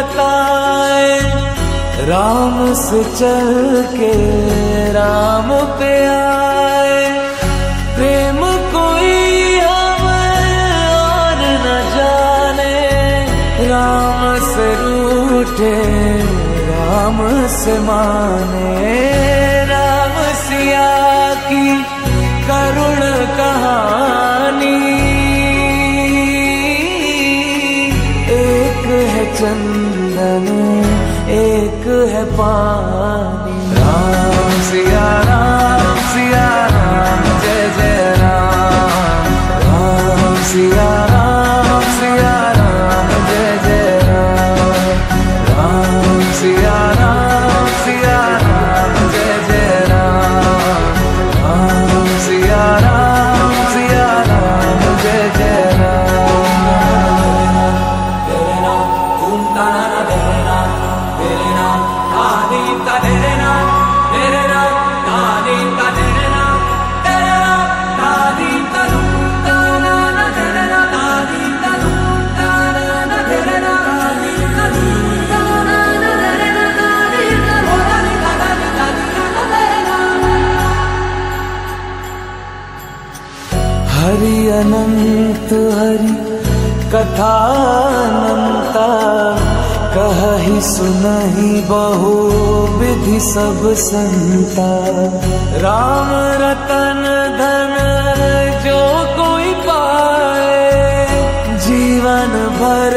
बताए, राम से चल के राम पे आए। प्रेम कोई हमें और न जाने, राम से रूठे राम से माने। राम सिया की करुण कहानी, एक है चंदन एक है पानी। राम सिया राम जय जय राम। राम सिया राम जय जय राम। राम सिया राम जय जय राम। राम सिया राम जय जय राम। तेरे नाम तुम ताना तेरे नाम, तेरे नाम आदि का तेरे नाम, तेरे नाम आदि का तेरे नाम, तेरे नाम आदि का तुम ताना तेरे नाम, आदि का तुम ताना तेरे नाम, आदि का तुम ताना तेरे नाम, आदि का भोलानी का तेरे नाम। हरि अनंत हरि कथा अनंता, कहि सुनहि बहु विधि सब संता। राम रतन धन जो कोई पाए, जीवन भर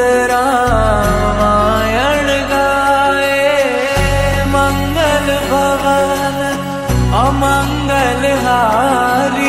रामायण गाए। मंगल भवन अमंगल हारी,